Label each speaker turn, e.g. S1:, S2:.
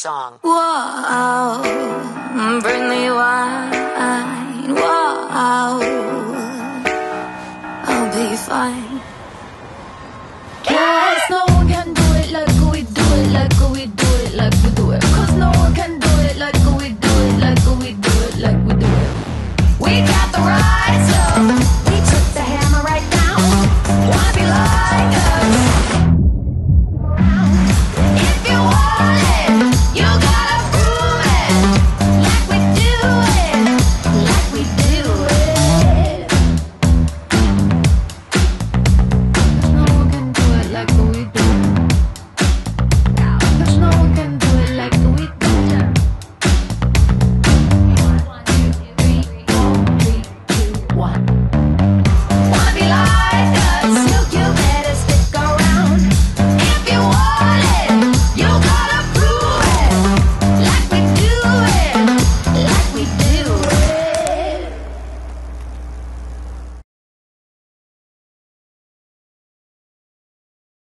S1: song.
S2: Whoa, bring me wine. Whoa, I'll be fine. Guess no one can do it like we do it, like we do it, like we do it.